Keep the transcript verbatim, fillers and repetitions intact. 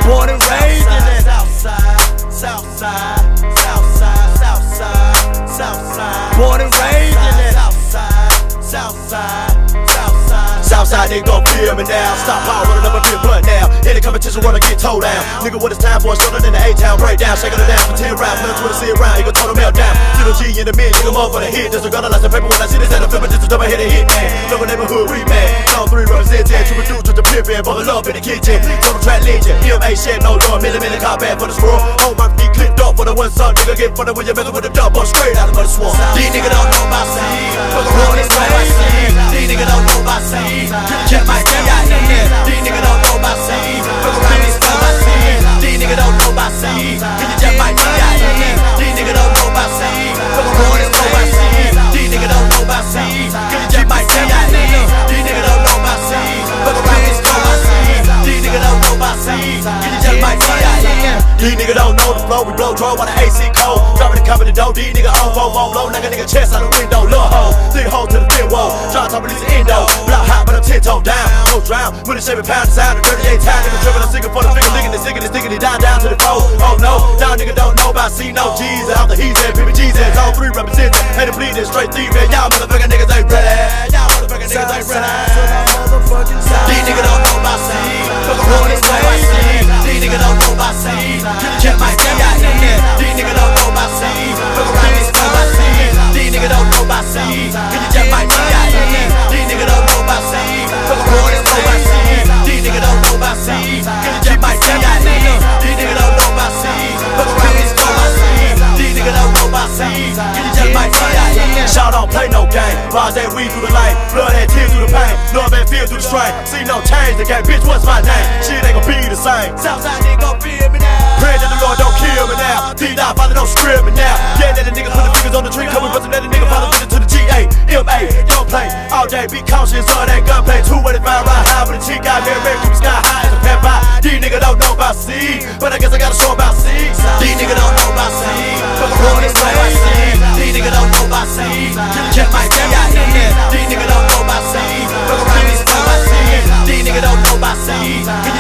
Born and raised in that Southside, Southside, Southside, Southside, Southside. Born and raised in that Southside, Southside, Southside. Southside nigga gon' feel me now. Stop power running up a big blunt now. Any competition wanna get towed down. Nigga, what it's time for, stolen in the A-town breakdown. Shaking it down for ten rounds, let us see around. He gon' total meltdown. Little G in the mid, nigga, more for the hit. Disregard like the paper when I see this at a flip, just a double hit and hit man. Local neighborhood, we man. All three represent ten to reduce to the pimpin'. Bubble up in the kitchen. Total track legend. M A shit, no lord. Milli, milli, cop bad for the squirrel. On my feet, clipped up for the one son. Nigga, get funny when you messing with the dumb, but straight out of the swamp. These niggas don't know about seed. Fuck around this know about seed. These niggas don't know about seed. Check my D I in there. These niggas don't know about seed. Fuck around this know about seed. These niggas don't know about seed. Can you check my D I in there? These niggas don't know about seed. Fuck around this know about seed. These niggas don't know about seed. Can you check my D I in there? These niggas don't know about seed. Fuck around this know about seed. These niggas don't know about seed. Can you check my D I in there? These niggas don't know the flow, we blow drum while the A C cold. Drop it and cover the dough, these niggas on phone, phone blow. Knock a nigga chest out the window, little hole. Three holes to the thin wall. Try to top of this endo. Block hot, but I'm ten toe down. No drown, with a shaving pound sound. The thirty-eight time, nigga tripping, I'm singing for the finger, licking it, singing it, sticking it down, down to the floor. Oh no, down nigga don't know about C, no G's. Out the he's at, P B G's at. All three represent it. Ain't a bleeding straight thief, man. Y'all motherfucking niggas ain't ready. Y'all motherfucking niggas ain't ready. These niggas don't know about C. Fuck around this know about C. These niggas don't know about C. Check my D I in there. These niggas don't know about C. Fuck around this know about C. These niggas don't know about C. Can you check my D I in there? These niggas don't know about C. Fuck around this know about C. These niggas don't know about C. Can you check my D I in there? These niggas don't know about C. Fuck around this know about C. These niggas don't know about C. Can you check my D I in there? Shout don't play no game. Rise that weed through the lane. Blood that tears through the pain. Love and feel through the strain. See no change the game. Bitch, what's my name? Shit ain't gon' be the same. Southside nigga gon' feel me now. Pray that the Lord don't kill me now. D nine father don't scream me now. Yeah, that the niggas put the fingers on the tree. Come we bustin' that the nigga follow with it to the G A M A. Don't play all day. Be cautious of that gunplay. Two way to find right high with a cheek out there. Red keep sky high as a pep by. These niggas don't know about C, but I guess I gotta show about C. These niggas don't know about C. Fuck around this know about C. These niggas don't know about C. Check my D I in there. These niggas don't know about C. Fuck around this know about C. These niggas don't know about C.